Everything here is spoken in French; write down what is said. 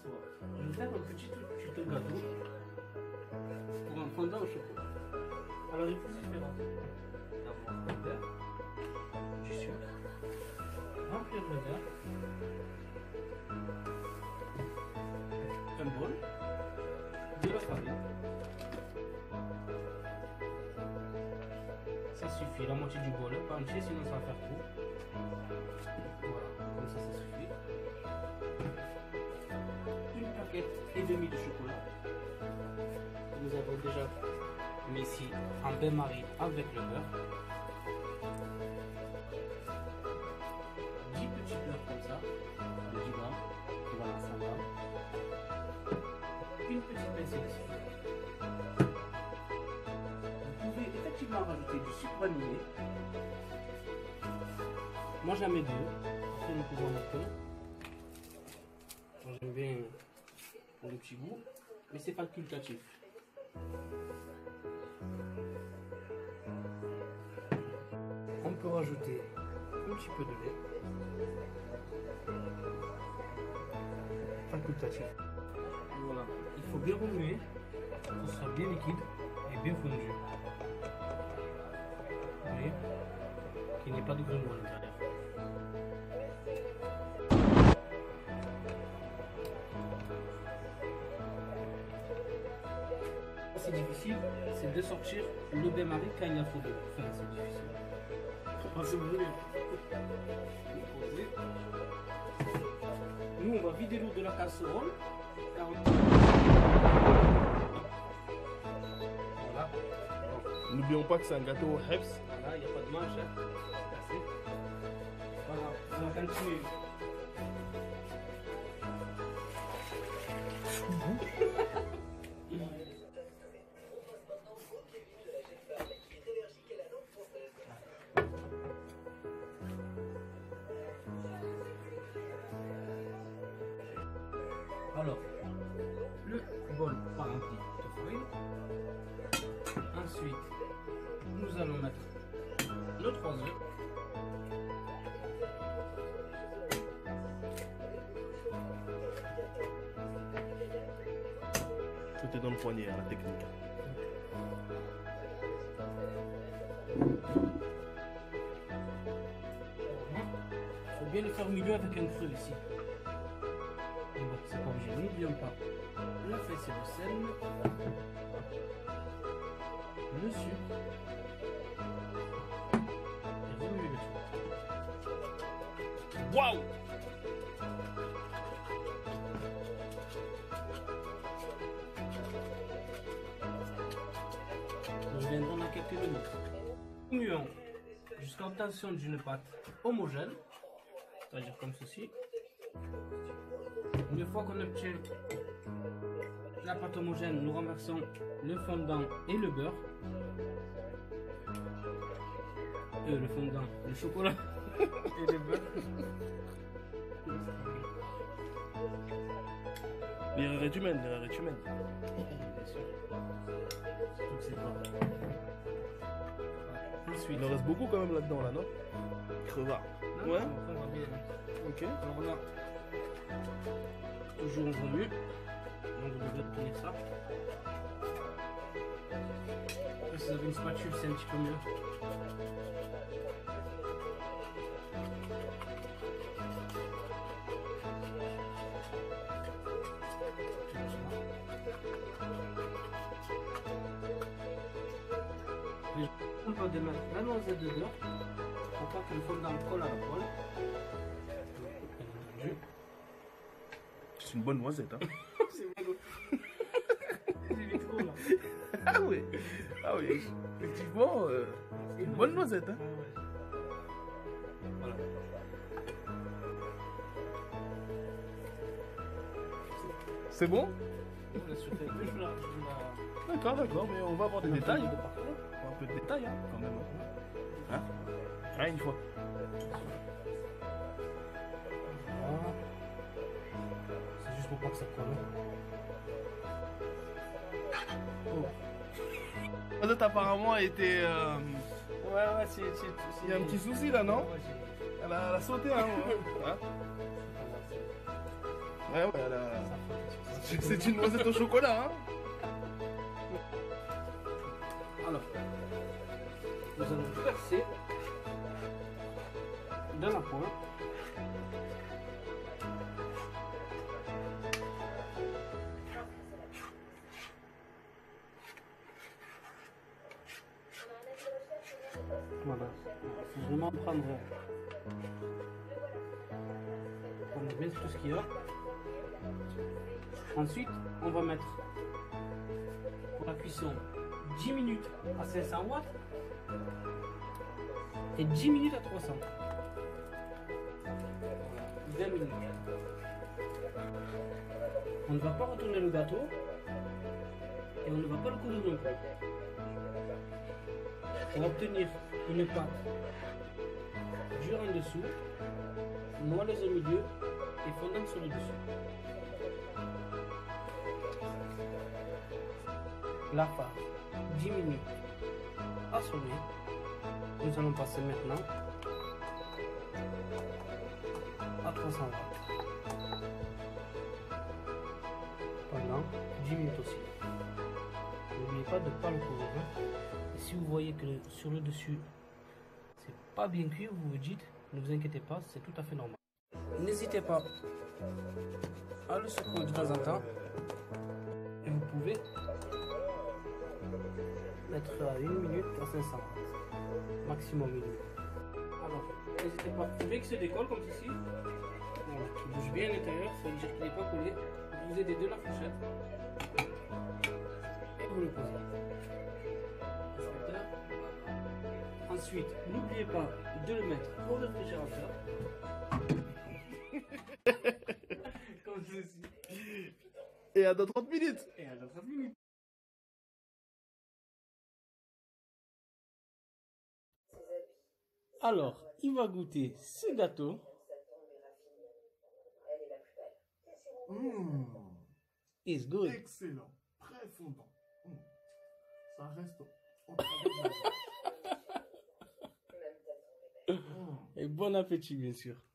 s'asseoir. Je vais faire un petit tuto gâteau pour un fondant au chocolat. Alors il faut se faire avoir un verre, du sucre, remplir le verre, un bol, de la farine. Ça suffit, la moitié du bol, pas entier, sinon ça va faire trop. Voilà, comme ça suffit. Une plaquette et demie de chocolat. Nous avons déjà mis ici un bain-marie avec le beurre. 10 petits beurres comme ça, de 10 grammes, et voilà, 100 grammes. Une petite pincée de sucre. Vous pouvez effectivement rajouter du sucre vanillé. Moi j'en mets 2, après nous pouvons en mettre un. Moi j'aime bien pour le petit goût, mais c'est facultatif. On peut rajouter un petit peu de lait. Facultatif. Voilà, il faut bien remuer pour que ce soit bien liquide et bien fondu. Vous voyez qu'il n'y ait pas de grenouille à l'intérieur. C'est difficile, c'est de sortir le bain-marie quand il y a trop d'eau. Enfin, c'est difficile. Si vous voulez. Nous, on va vider l'eau de la casserole. Voilà. N'oublions pas que c'est un gâteau au Hebs. Voilà, il n'y a pas de manche. Hein. Voilà, on va continuer. Alors, le bol pas rempli de farine. Ensuite, nous allons mettre nos 3 œufs. Tout est dans le poignet, hein, la technique. Il faut bien le faire au milieu avec un creux ici. Et bon, c'est pas obligé, n'oublions pas la fesse et le sel, le sucre, et remuer le tout. Waouh! Nous reviendrons dans quelques minutes. Remuons jusqu'à l'obtention d'une pâte homogène, c'est-à-dire comme ceci. Une fois qu'on obtient la pâte homogène, nous renversons le fondant et le beurre. Le fondant, le chocolat et le beurre. L'erreur est humaine, l'erreur est humaine. Bien sûr. Donc c'est pas. Ensuite, Il en reste beaucoup quand même là-dedans, là, non? Crevard. non, Ouais. on va bien. Ok. Alors là, toujours on remue. On devrait obtenir ça. Après, si vous avez une spatule, c'est un petit peu mieux. On va démarrer la noisette de beurre pour pas que le fondant colle à la poêle. C'est une bonne noisette, hein? C'est bon. J'ai mis trop là. Ah oui. Ah oui. Effectivement, une bonne noisette, hein? Voilà. C'est bon? On laisse chauffer un peu, je la... D'accord, d'accord, mais on va avoir des détails. de On partout. va avoir un peu de détails, hein, quand même. Hein? Rien une fois. Voilà. C'est juste pour pas que ça colle. Oh. La noisette apparemment a été... Ouais, Il y a un petit souci là, non? Ouais, Elle a sauté, hein? Hein? Ouais, ouais, c'est une noisette au chocolat, hein. Alors, nous allons verser dans la poêle. Voilà, il faut vraiment prendre bien tout ce qu'il y a. Ensuite, on va mettre pour la cuisson 10 minutes à 500 watts et 10 minutes à 300. 20 minutes. On ne va pas retourner le gâteau et on ne va pas le coudre non plus. Pour obtenir une pâte dure en dessous, moelleuse au milieu et fondante sur le dessus. La phase 10 minutes à sonner. Nous allons passer maintenant à 300 watts pendant 10 minutes aussi. N'oubliez pas de ne pas le couvrir. Et si vous voyez que sur le dessus c'est pas bien cuit, vous vous dites, ne vous inquiétez pas, c'est tout à fait normal. N'hésitez pas à le secouer de temps en temps et vous pouvez mettre à 1 minute à 500 watts, maximum 1 minute. Alors, n'hésitez pas, vous voulez qu'il se décolle comme ceci, voilà, qu'il bouge bien à l'intérieur, ça veut dire qu'il n'est pas collé. Vous aidez de la fourchette et vous le posez. Ensuite, n'oubliez pas de le mettre au réfrigérateur. Comme ceci. Et à dans 30 minutes. Et à 30 minutes. Alors, il va goûter ce gâteau. It's good. Excellent. Très fondant. Ça reste. Et bon appétit, bien sûr.